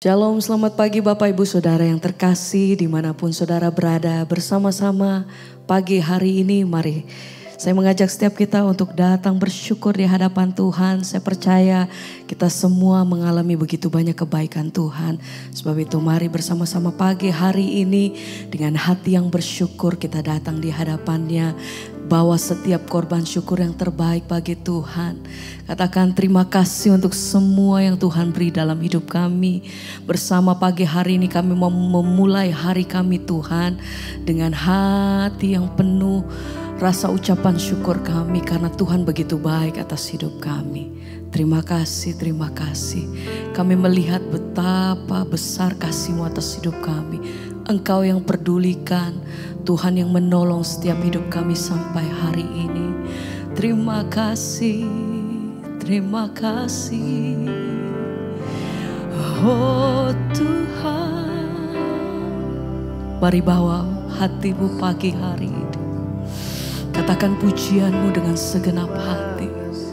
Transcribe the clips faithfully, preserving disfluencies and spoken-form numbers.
Shalom, selamat pagi Bapak Ibu Saudara yang terkasih dimanapun saudara berada bersama-sama pagi hari ini. Mari saya mengajak setiap kita untuk datang bersyukur di hadapan Tuhan. Saya percaya kita semua mengalami begitu banyak kebaikan Tuhan. Sebab itu mari bersama-sama pagi hari ini dengan hati yang bersyukur kita datang di hadapannya. Bawa setiap korban syukur yang terbaik bagi Tuhan. Katakan terima kasih untuk semua yang Tuhan beri dalam hidup kami. Bersama pagi hari ini kami mau memulai hari kami Tuhan dengan hati yang penuh rasa ucapan syukur kami karena Tuhan begitu baik atas hidup kami. Terima kasih, terima kasih. Kami melihat betapa besar kasih-Mu atas hidup kami. Engkau yang pedulikan, Tuhan yang menolong setiap hidup kami sampai hari ini. Terima kasih, terima kasih. Oh Tuhan, mari bawa hatimu pagi hari ini. Katakan pujianmu dengan segenap hati.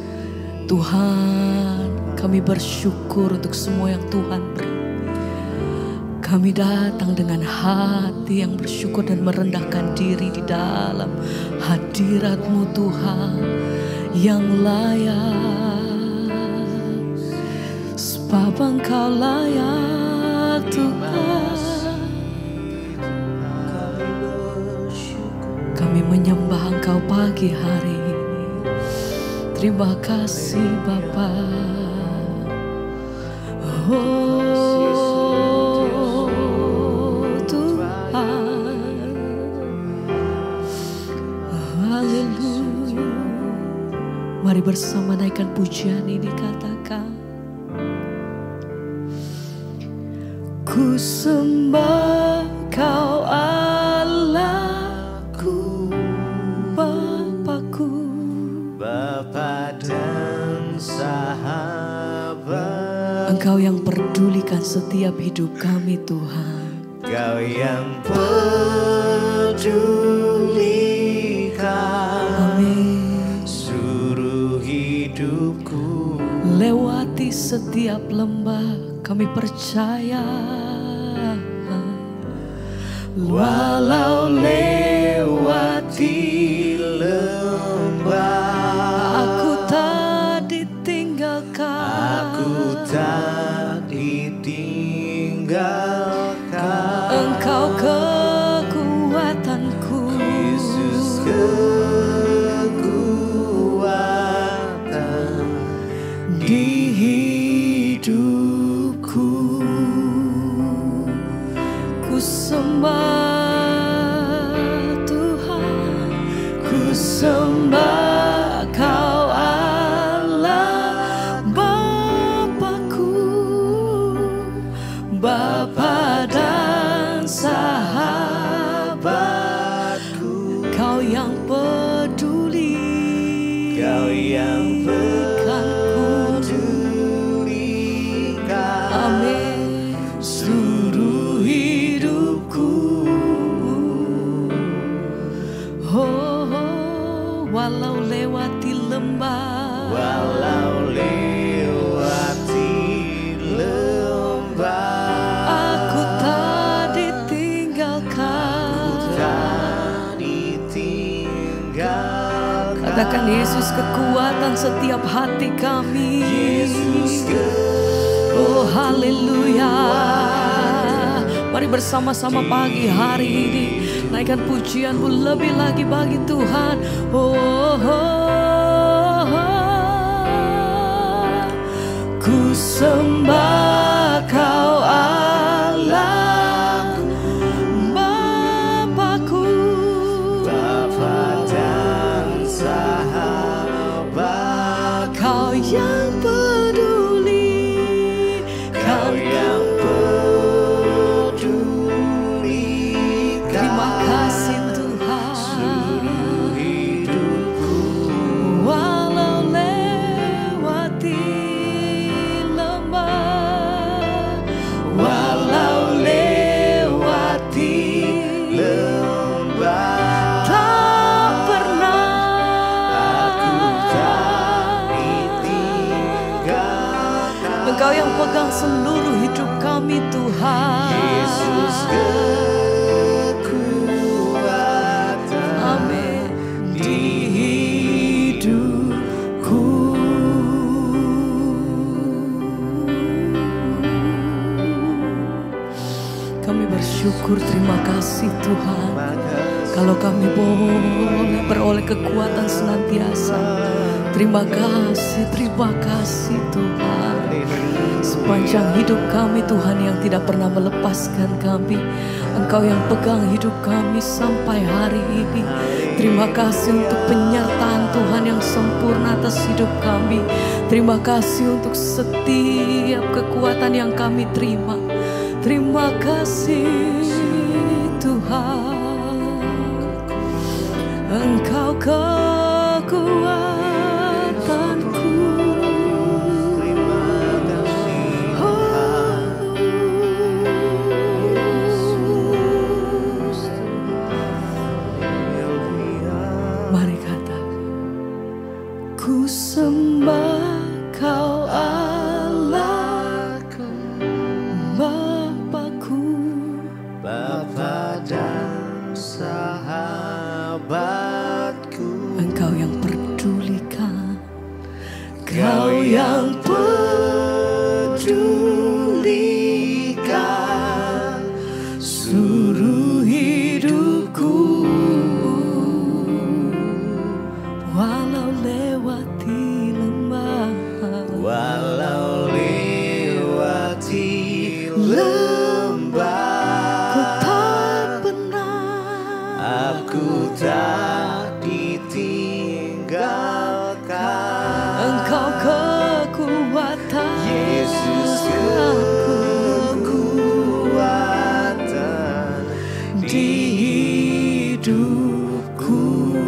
Tuhan, kami bersyukur untuk semua yang Tuhan beri. Kami datang dengan hati yang bersyukur dan merendahkan diri di dalam hadirat-Mu Tuhan yang layak. Sebab Engkau layak Tuhan. Kami menyembah Engkau pagi hari ini. Terima kasih Bapa. Oh mari bersama naikkan pujian ini, katakan. Ku sembah Kau Allahku, Bapakku, Bapa dan sahabat. Engkau yang pedulikan setiap hidup kami Tuhan. Kau yang pedulikan. Amin. Hidupku lewati setiap lembah, kami percaya. Walau lewati lembah, aku tak ditinggalkan. Aku tak ditinggalkan. Engkau kekuatanku, Yesus di hidupku. ku sembah Tuhan, ku sembah Kau Allah, Bapakku, Bapa dan sahabatku. Kau yang peduli, Kau yang pedulikan. Amin. Seluruh hidupku. Oh, oh, walau lewati lembah, Walau lewati lembah, aku tak ditinggalkan. tak ditinggalkan. Katakan Yesus kekuatan setiap hati kami. Yesus Oh haleluya. Mari bersama-sama pagi hari ini naikkan pujianmu lebih lagi bagi Tuhan. Oh, oh, oh. Ku sembah Kau Allah, Bapakku, Bapa dan sahabat. Kau yang peduli, Kau yang pedulikan. terima kasih Tuhan. Seluruh hidupku. Walau lewati lembah, Walau lewati lembah, tak pernah aku tak ditinggalkan. Engkau yang pegang seluruh hidup kami kami Tuhan. Yesus kekuatan. Amin. Di hidupku. Kami bersyukur, terima kasih Tuhan. Makasih. Kalau kami boleh beroleh kekuatan senantiasa. Terima kasih, terima kasih Tuhan. Sepanjang hidup kami Tuhan yang tidak pernah melepaskan kami. Engkau yang pegang hidup kami sampai hari ini. Terima kasih untuk penyertaan Tuhan yang sempurna atas hidup kami. Terima kasih untuk setiap kekuatan yang kami terima. Terima kasih Tuhan. Engkau kekuatanku. Terima kasih. Mari kata, ku sembah Kau Allahku, Bapakku, Bapa dan sahabatku. Engkau yang pedulikan, Kau yang pedulikan seluruh hidupku. walau lewati lembah, Walau lewati lembah, ku tak pernah, aku tak ditinggalkan. Engkau kekuatan Yesus kekuatan di hidupku.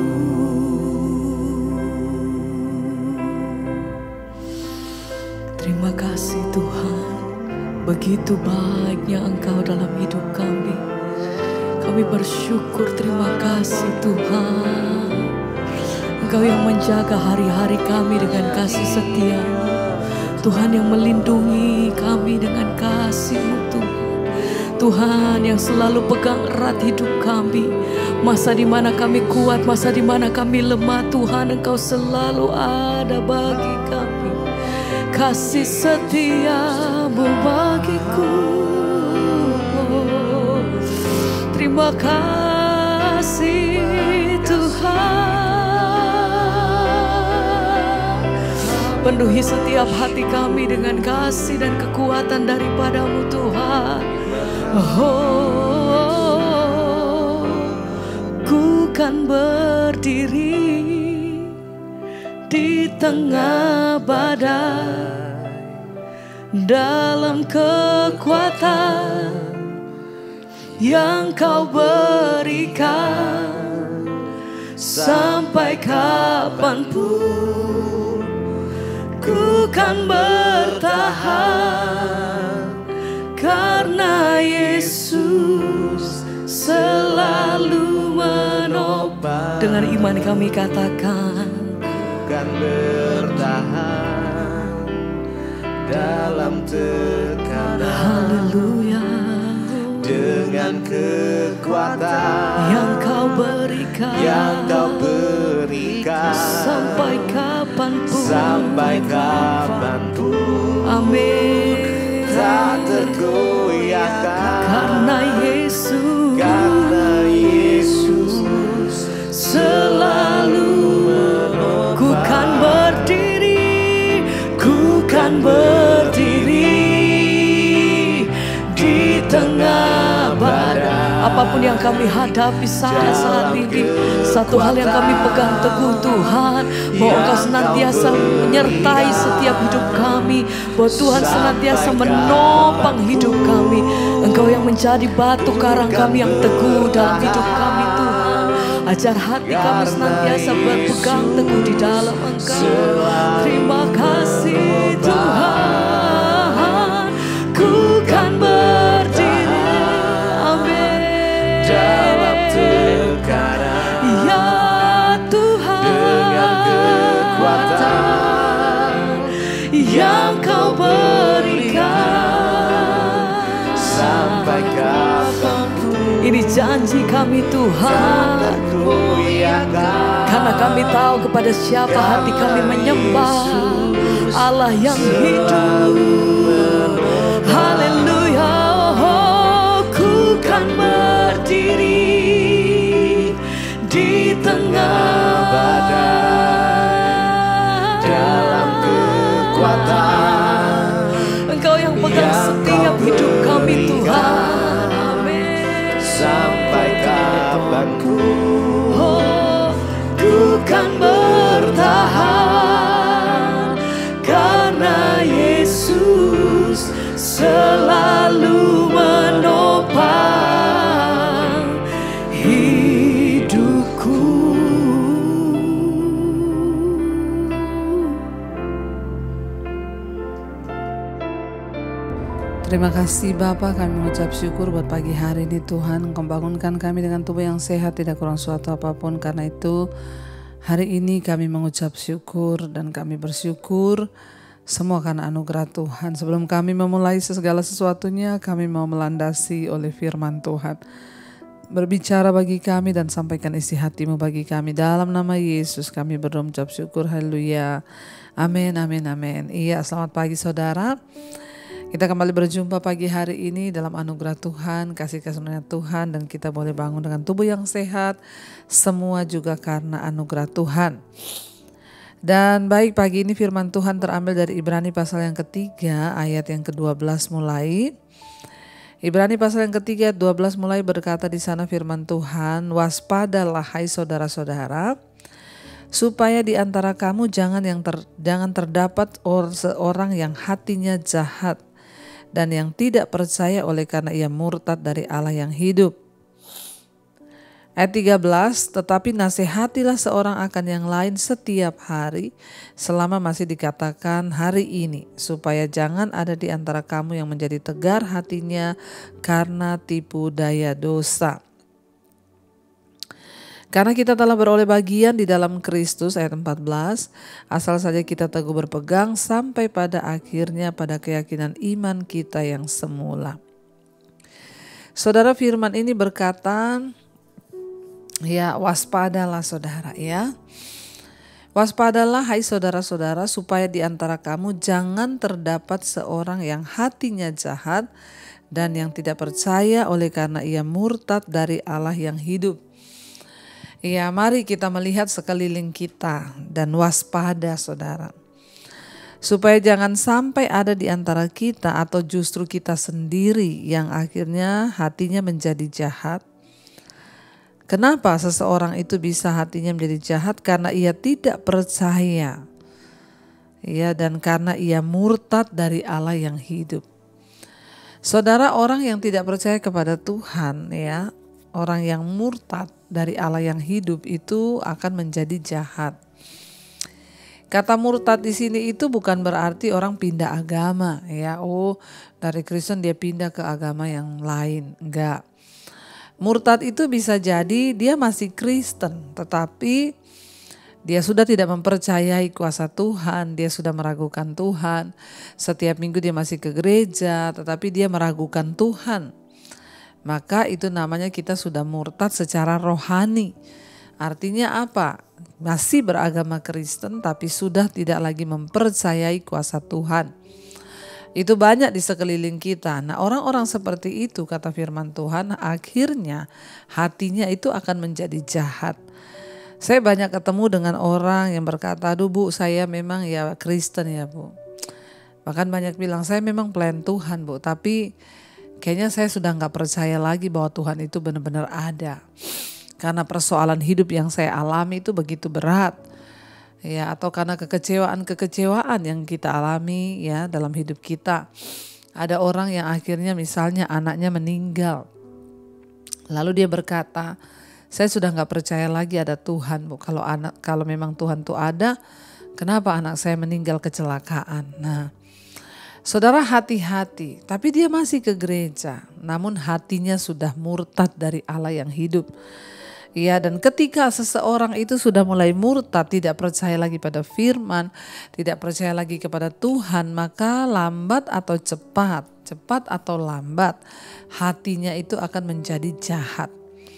Terima kasih Tuhan, begitu baiknya Engkau dalam hidup kami. Kami bersyukur, terima kasih Tuhan. Engkau yang menjaga hari-hari kami dengan kasih setia-Mu. Tuhan yang melindungi kami dengan kasih-Mu Tuhan. Tuhan yang selalu pegang erat hidup kami. Masa di mana kami kuat, masa di mana kami lemah, Tuhan Engkau selalu ada bagi kami. Kasih setia-Mu bagiku. Terima kasih Tuhan. Penuhi setiap hati kami dengan kasih dan kekuatan daripada-Mu Tuhan. Oh, ku kan berdiri di tengah badai, dalam kekuatan yang Kau berikan. Sampai kapanpun ku kan bertahan, karena Yesus selalu menopang. Dengan iman kami katakan, Kan bertahan dalam tekanan. haleluya. Dengan kekuatan Yang Kau berikan, yang Kau berikan. sampai kapanpun, Sampai kapanpun amin. tak tergoyahkan. Karena Yesus, Karena Yesus selalu menopang. ku kan berdiri, ku kan berdiri di tengah badai. Apapun yang kami hadapi saat-saat ini, satu hal yang kami pegang teguh Tuhan, bahwa Engkau senantiasa menyertai setiap hidup kami, bahwa Tuhan senantiasa menopang hidup kami. Engkau yang menjadi batu karang kami yang teguh dalam hidup kami Tuhan. Ajar hati kami senantiasa berpegang teguh di dalam Engkau. Terima kasih Tuhan, ku kan berdiri, amin, dalam tekanan. ya Tuhan, Dengan kekuatan yang Kau berikan, janji kami Tuhan. tergoyahkan. Karena kami tahu kepada siapa hati kami menyembah, Allah yang hidup. Haleluya. Oh, ku kan berdiri di tengah badai, dalam kekuatan Engkau yang pegang yang setiap kau hidup kami berikan. Tuhan. Amin. Sampai kapan ku Oh, ku kan bertahan karena Yesus selalu menopang hidupku. Terima kasih Bapa, kami mengucap syukur buat pagi hari ini Tuhan. Engkau bangunkan kami dengan tubuh yang sehat, tidak kurang suatu apapun. Karena itu hari ini kami mengucap syukur dan kami bersyukur semua karena anugerah Tuhan. Sebelum kami memulai segala sesuatunya, kami mau melandasi oleh firman Tuhan. Berbicara bagi kami dan sampaikan isi hatimu bagi kami. Dalam nama Yesus kami berdoa mengucap syukur. Haleluya. Amin, amin, amin. Iya, selamat pagi saudara. Kita kembali berjumpa pagi hari ini dalam anugerah Tuhan, kasih karunia Tuhan, dan kita boleh bangun dengan tubuh yang sehat. Semua juga karena anugerah Tuhan. Dan baik, pagi ini firman Tuhan terambil dari Ibrani pasal yang ketiga ayat yang kedua belas mulai. Ibrani pasal yang ketiga ayat dua belas mulai berkata di sana firman Tuhan, waspadalah hai saudara-saudara, supaya di antara kamu jangan yang ter, jangan terdapat or, seorang yang hatinya jahat dan yang tidak percaya oleh karena ia murtad dari Allah yang hidup. Ayat tiga belas, tetapi nasihatilah seorang akan yang lain setiap hari selama masih dikatakan hari ini, supaya jangan ada di antara kamu yang menjadi tegar hatinya karena tipu daya dosa. Karena kita telah beroleh bagian di dalam Kristus, ayat empat belas, asal saja kita teguh berpegang sampai pada akhirnya pada keyakinan iman kita yang semula. Saudara, firman ini berkata, ya waspadalah saudara ya. Waspadalah hai saudara-saudara, supaya di antara kamu jangan terdapat seorang yang hatinya jahat dan yang tidak percaya oleh karena ia murtad dari Allah yang hidup. Ya, mari kita melihat sekeliling kita dan waspada saudara. Supaya jangan sampai ada di antara kita atau justru kita sendiri yang akhirnya hatinya menjadi jahat. Kenapa seseorang itu bisa hatinya menjadi jahat? Karena ia tidak percaya. Ya, dan karena ia murtad dari Allah yang hidup. Saudara, orang yang tidak percaya kepada Tuhan, ya, orang yang murtad dari Allah yang hidup itu akan menjadi jahat. Kata murtad di sini itu bukan berarti orang pindah agama, ya. Oh, dari Kristen dia pindah ke agama yang lain, enggak. Murtad itu bisa jadi dia masih Kristen, tetapi dia sudah tidak mempercayai kuasa Tuhan, dia sudah meragukan Tuhan. Setiap minggu dia masih ke gereja, tetapi dia meragukan Tuhan. Maka itu namanya kita sudah murtad secara rohani. Artinya apa? Masih beragama Kristen tapi sudah tidak lagi mempercayai kuasa Tuhan. Itu banyak di sekeliling kita. Nah, orang-orang seperti itu kata firman Tuhan akhirnya hatinya itu akan menjadi jahat. Saya banyak ketemu dengan orang yang berkata, aduh Bu, saya memang ya Kristen ya Bu. Bahkan banyak bilang saya memang pelayan Tuhan Bu, tapi kayaknya saya sudah gak percaya lagi bahwa Tuhan itu benar-benar ada. Karena persoalan hidup yang saya alami itu begitu berat. Ya, atau karena kekecewaan-kekecewaan yang kita alami ya dalam hidup kita. Ada orang yang akhirnya misalnya anaknya meninggal. Lalu dia berkata, saya sudah gak percaya lagi ada Tuhan Bu. Kalau anak, kalau memang Tuhan itu ada, kenapa anak saya meninggal kecelakaan? Nah, saudara, hati-hati, tapi dia masih ke gereja, namun hatinya sudah murtad dari Allah yang hidup. Ya, dan ketika seseorang itu sudah mulai murtad, tidak percaya lagi pada firman, tidak percaya lagi kepada Tuhan, maka lambat atau cepat, cepat atau lambat, hatinya itu akan menjadi jahat.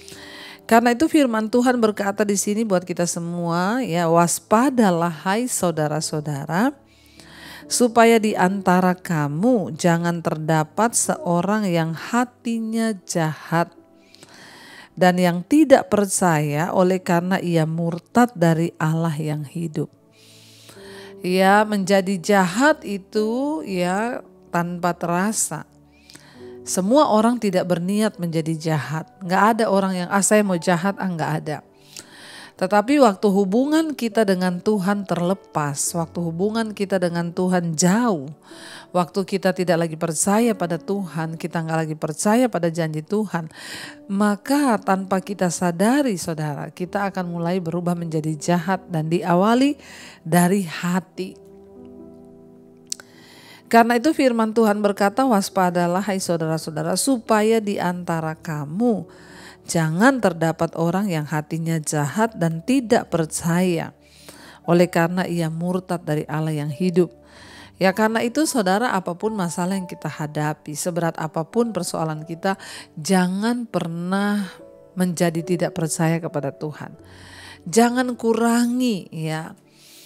Karena itu firman Tuhan berkata di sini buat kita semua, ya, waspadalah hai saudara-saudara, supaya di antara kamu jangan terdapat seorang yang hatinya jahat dan yang tidak percaya oleh karena ia murtad dari Allah yang hidup. Ya, menjadi jahat itu ya tanpa terasa. Semua orang tidak berniat menjadi jahat. Nggak ada orang yang ah saya mau jahat, ah nggak ada. Tetapi waktu hubungan kita dengan Tuhan terlepas, waktu hubungan kita dengan Tuhan jauh, waktu kita tidak lagi percaya pada Tuhan, kita nggak lagi percaya pada janji Tuhan, maka tanpa kita sadari saudara, kita akan mulai berubah menjadi jahat dan diawali dari hati. Karena itu firman Tuhan berkata, waspadalah hai saudara-saudara, supaya di antara kamu jangan terdapat orang yang hatinya jahat dan tidak percaya, oleh karena ia murtad dari Allah yang hidup. Ya, karena itu saudara, apapun masalah yang kita hadapi, seberat apapun persoalan kita, jangan pernah menjadi tidak percaya kepada Tuhan. Jangan kurangi ya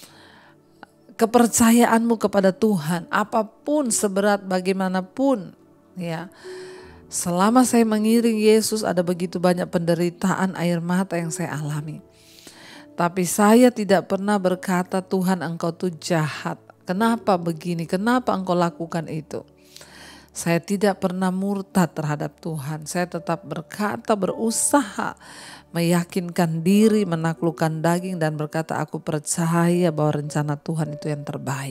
kepercayaanmu kepada Tuhan, apapun seberat bagaimanapun ya. Selama saya mengiring Yesus ada begitu banyak penderitaan, air mata yang saya alami. Tapi saya tidak pernah berkata, Tuhan engkau tuh jahat, kenapa begini, kenapa engkau lakukan itu. Saya tidak pernah murtad terhadap Tuhan, saya tetap berkata, berusaha meyakinkan diri, menaklukkan daging dan berkata aku percaya bahwa rencana Tuhan itu yang terbaik.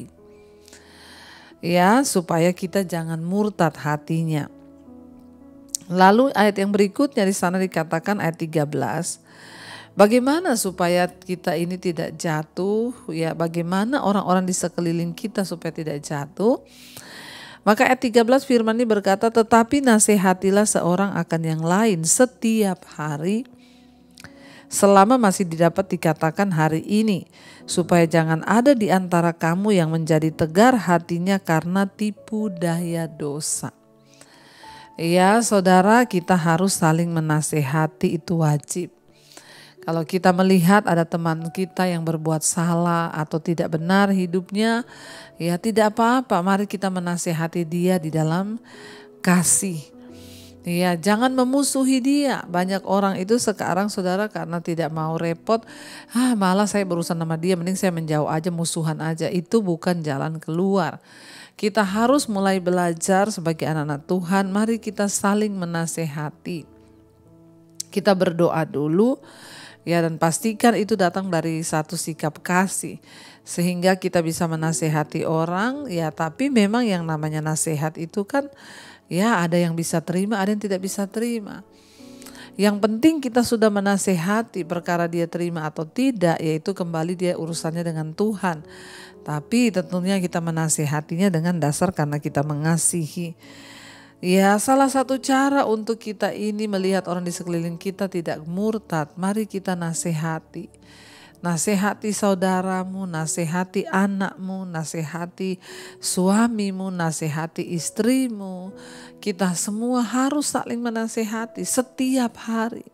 Ya, supaya kita jangan murtad hatinya. Lalu ayat yang berikutnya di sana dikatakan ayat tiga belas. Bagaimana supaya kita ini tidak jatuh? Ya, bagaimana orang-orang di sekeliling kita supaya tidak jatuh? Maka ayat tiga belas firman ini berkata, tetapi nasihatilah seorang akan yang lain setiap hari, selama masih didapat dikatakan hari ini, supaya jangan ada di antara kamu yang menjadi tegar hatinya karena tipu daya dosa. Ya saudara, kita harus saling menasehati, itu wajib. Kalau kita melihat ada teman kita yang berbuat salah atau tidak benar hidupnya, ya tidak apa-apa, mari kita menasehati dia di dalam kasih. Ya, jangan memusuhi dia. Banyak orang itu sekarang saudara karena tidak mau repot, ah malah saya berurusan sama dia, mending saya menjauh aja, musuhan aja. Itu bukan jalan keluar. Kita harus mulai belajar sebagai anak-anak Tuhan, mari kita saling menasehati. Kita berdoa dulu ya, dan pastikan itu datang dari satu sikap kasih. Sehingga kita bisa menasehati orang ya, tapi memang yang namanya nasihat itu kan ya ada yang bisa terima, ada yang tidak bisa terima. Yang penting kita sudah menasehati, perkara dia terima atau tidak, yaitu kembali dia urusannya dengan Tuhan. Tapi tentunya kita menasehatinya dengan dasar karena kita mengasihi. Ya, salah satu cara untuk kita ini melihat orang di sekeliling kita tidak murtad, mari kita nasihati. Nasihati saudaramu, nasihati anakmu, nasihati suamimu, nasihati istrimu. Kita semua harus saling menasihati setiap hari.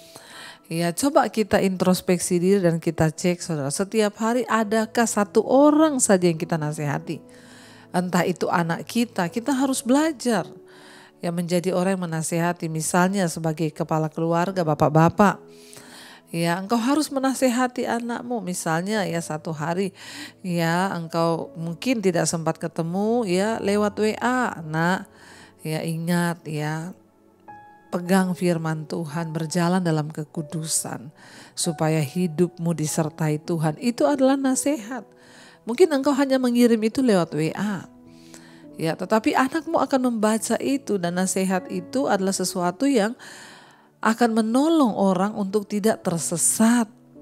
Ya, coba kita introspeksi diri dan kita cek saudara, setiap hari adakah satu orang saja yang kita nasihati? Entah itu anak kita, kita harus belajar ya menjadi orang yang menasihati. Misalnya sebagai kepala keluarga, bapak-bapak, ya engkau harus menasehati anakmu. Misalnya ya satu hari ya engkau mungkin tidak sempat ketemu ya lewat W A, nak ya ingat ya, pegang firman Tuhan, berjalan dalam kekudusan supaya hidupmu disertai Tuhan. Itu adalah nasihat. Mungkin engkau hanya mengirim itu lewat W A. Ya, tetapi anakmu akan membaca itu dan nasihat itu adalah sesuatu yang akan menolong orang untuk tidak tersesat.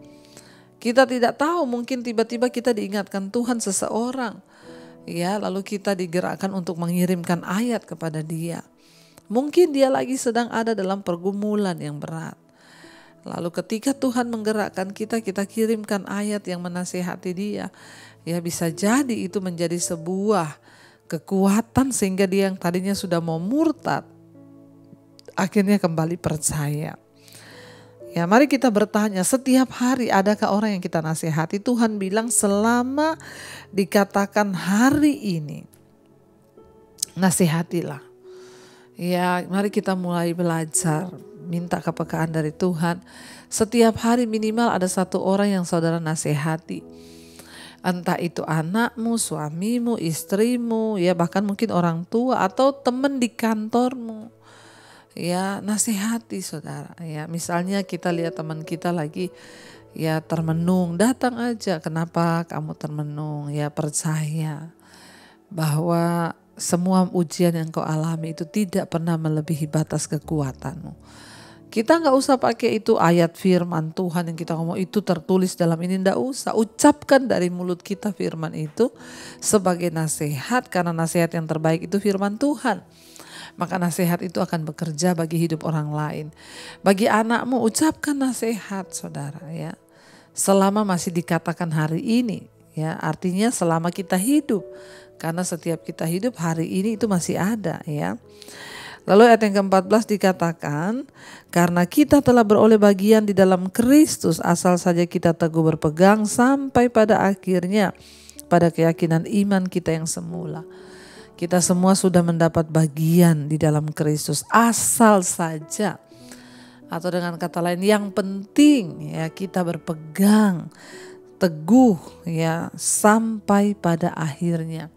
Kita tidak tahu, mungkin tiba-tiba kita diingatkan Tuhan seseorang. Ya, lalu kita digerakkan untuk mengirimkan ayat kepada dia. Mungkin dia lagi sedang ada dalam pergumulan yang berat. Lalu ketika Tuhan menggerakkan kita, kita kirimkan ayat yang menasihati dia. Ya, bisa jadi itu menjadi sebuah kekuatan sehingga dia yang tadinya sudah mau murtad, akhirnya kembali percaya. Ya, mari kita bertanya, setiap hari adakah orang yang kita nasihati? Tuhan bilang selama dikatakan hari ini, nasihatilah. Ya, mari kita mulai belajar, minta kepekaan dari Tuhan. Setiap hari minimal ada satu orang yang saudara nasihati. Entah itu anakmu, suamimu, istrimu, ya bahkan mungkin orang tua atau teman di kantormu. Ya, nasihati saudara. Ya, misalnya kita lihat teman kita lagi ya termenung, datang aja. Kenapa kamu termenung? Ya, percaya bahwa semua ujian yang kau alami itu tidak pernah melebihi batas kekuatanmu. Kita nggak usah pakai itu ayat firman Tuhan yang kita ngomong itu tertulis dalam ini, nggak usah. Ucapkan dari mulut kita firman itu sebagai nasihat, karena nasihat yang terbaik itu firman Tuhan. Maka nasihat itu akan bekerja bagi hidup orang lain. Bagi anakmu, ucapkan nasihat saudara ya. Selama masih dikatakan hari ini ya, artinya selama kita hidup. Karena setiap kita hidup hari ini itu masih ada ya. Lalu ayat yang keempat belas dikatakan, karena kita telah beroleh bagian di dalam Kristus, asal saja kita teguh berpegang sampai pada akhirnya pada keyakinan iman kita yang semula. Kita semua sudah mendapat bagian di dalam Kristus, asal saja, atau dengan kata lain yang penting ya kita berpegang teguh ya sampai pada akhirnya.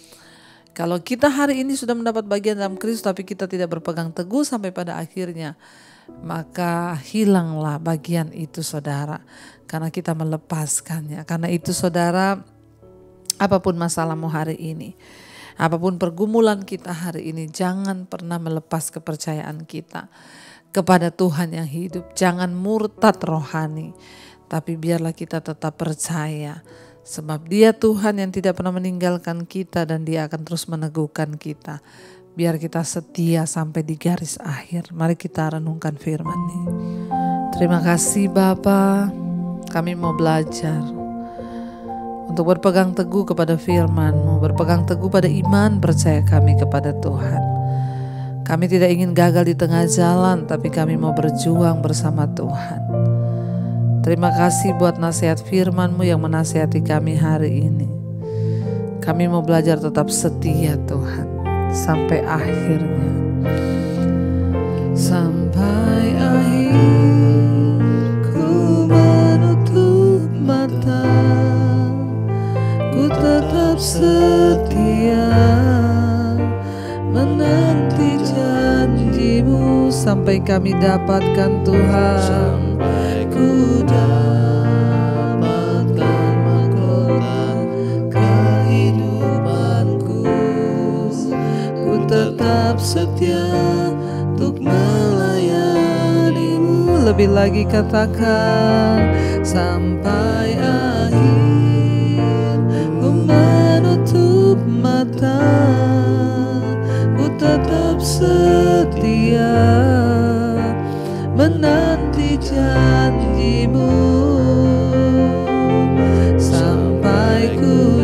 Kalau kita hari ini sudah mendapat bagian dalam Kristus tapi kita tidak berpegang teguh sampai pada akhirnya, maka hilanglah bagian itu saudara, karena kita melepaskannya. Karena itu saudara, apapun masalahmu hari ini, apapun pergumulan kita hari ini, jangan pernah melepas kepercayaan kita kepada Tuhan yang hidup. Jangan murtad rohani, tapi biarlah kita tetap percaya. Sebab Dia Tuhan yang tidak pernah meninggalkan kita dan Dia akan terus meneguhkan kita. Biar kita setia sampai di garis akhir. Mari kita renungkan firman-Nya. Terima kasih Bapa, kami mau belajar untuk berpegang teguh kepada firman-Mu, berpegang teguh pada iman percaya kami kepada Tuhan. Kami tidak ingin gagal di tengah jalan, tapi kami mau berjuang bersama Tuhan. Terima kasih buat nasihat firman-Mu yang menasihati kami hari ini. Kami mau belajar tetap setia Tuhan sampai akhirnya. Sampai akhir ku menutup mata, ku tetap setia menanti janji-Mu sampai kami dapatkan Tuhan. Ku dapatkan mahkota kehidupanku, ku tetap setia untuk melayani-Mu. Lebih lagi katakan, sampai akhir ku menutup mata, ku tetap setia menanti janji-Mu sampai ku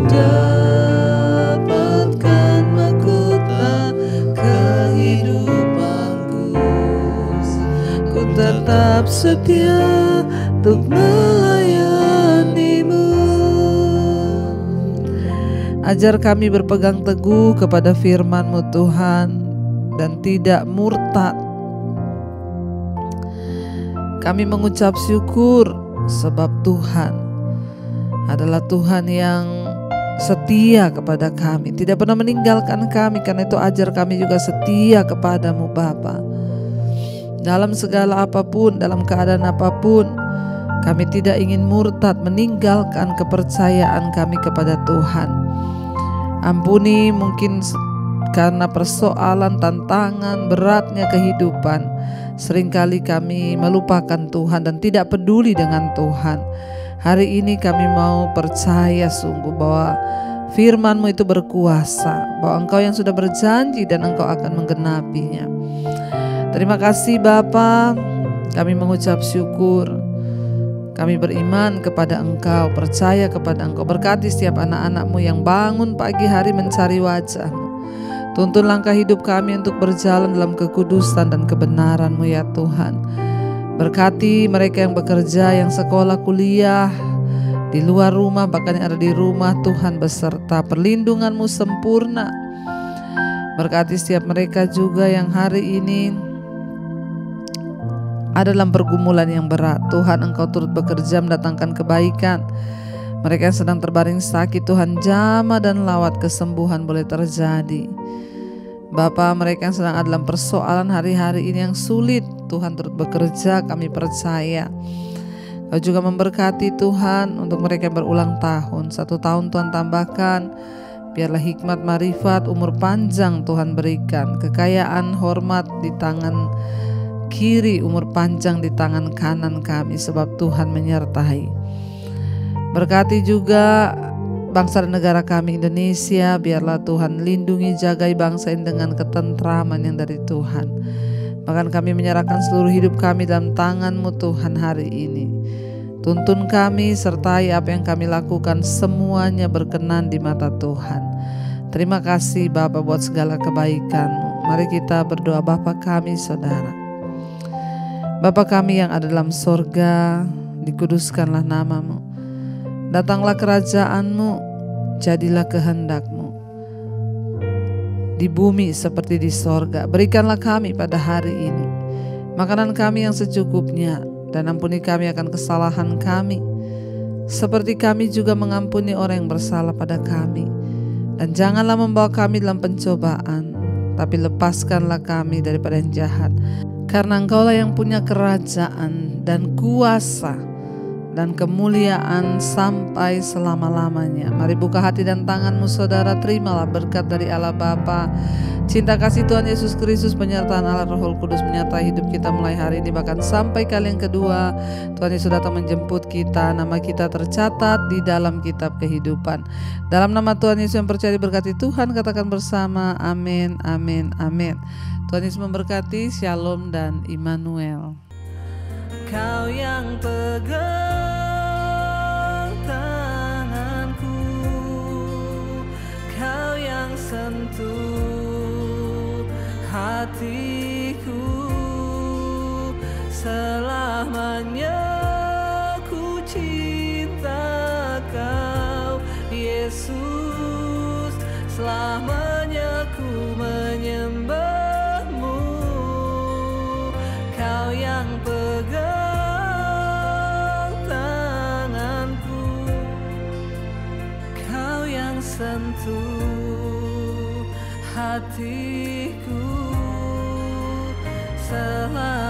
dapatkan mahkota kehidupanku. Ku tetap setia untuk melayani-Mu. Ajar kami berpegang teguh kepada firman-Mu Tuhan dan tidak murtad. Kami mengucap syukur sebab Tuhan adalah Tuhan yang setia kepada kami, tidak pernah meninggalkan kami. Karena itu ajar kami juga setia kepada-Mu Bapa. Dalam segala apapun, dalam keadaan apapun, kami tidak ingin murtad, meninggalkan kepercayaan kami kepada Tuhan. Ampuni mungkin karena persoalan, tantangan, beratnya kehidupan, seringkali kami melupakan Tuhan dan tidak peduli dengan Tuhan. Hari ini kami mau percaya sungguh bahwa firman-Mu itu berkuasa, bahwa Engkau yang sudah berjanji dan Engkau akan menggenapinya. Terima kasih Bapa, kami mengucap syukur. Kami beriman kepada Engkau, percaya kepada Engkau. Berkati setiap anak-anak-Mu yang bangun pagi hari mencari wajah-Mu. Tuntun langkah hidup kami untuk berjalan dalam kekudusan dan kebenaran-Mu ya Tuhan. Berkati mereka yang bekerja, yang sekolah, kuliah, di luar rumah, bahkan yang ada di rumah. Tuhan beserta perlindungan-Mu sempurna. Berkati setiap mereka juga yang hari ini ada dalam pergumulan yang berat. Tuhan, Engkau turut bekerja mendatangkan kebaikan. Mereka yang sedang terbaring sakit, Tuhan jamah dan lawat kesembuhan boleh terjadi. Bapa, mereka yang sedang ada dalam persoalan hari-hari ini yang sulit, Tuhan turut bekerja, kami percaya. Kau juga memberkati Tuhan untuk mereka yang berulang tahun. Satu tahun Tuhan tambahkan, biarlah hikmat, marifat, umur panjang Tuhan berikan. Kekayaan, hormat di tangan kiri, umur panjang di tangan kanan kami, sebab Tuhan menyertai. Berkati juga bangsa dan negara kami Indonesia, biarlah Tuhan lindungi, jagai bangsa ini dengan ketentraman yang dari Tuhan. Bahkan kami menyerahkan seluruh hidup kami dalam tangan-Mu Tuhan hari ini. Tuntun kami, sertai apa yang kami lakukan, semuanya berkenan di mata Tuhan. Terima kasih Bapa buat segala kebaikan-Mu. Mari kita berdoa. Bapa kami, Saudara. Bapa kami yang ada dalam sorga, dikuduskanlah nama-Mu. Datanglah kerajaan-Mu, jadilah kehendak-Mu di bumi seperti di sorga. Berikanlah kami pada hari ini makanan kami yang secukupnya, dan ampuni kami akan kesalahan kami, seperti kami juga mengampuni orang yang bersalah pada kami. Dan janganlah membawa kami dalam pencobaan, tapi lepaskanlah kami daripada yang jahat. Karena Engkaulah yang punya kerajaan dan kuasa dan kemuliaan sampai selama-lamanya. Mari buka hati dan tangan-Mu Saudara, terimalah berkat dari Allah Bapa, cinta kasih Tuhan Yesus Kristus, penyertaan Allah Roh Kudus menyertai hidup kita mulai hari ini bahkan sampai kali yang kedua. Tuhan Yesus datang menjemput kita, nama kita tercatat di dalam kitab kehidupan. Dalam nama Tuhan Yesus yang percaya diberkati Tuhan, katakan bersama amin, amin, amin. Tuhan Yesus memberkati. Shalom dan Immanuel. Kau yang pegang tanganku, Kau yang sentuh hatiku, selamanya ku cinta Kau Yesus, selamanya ku menyembah-Mu. Kau yang pegang sentuh hatiku, selalu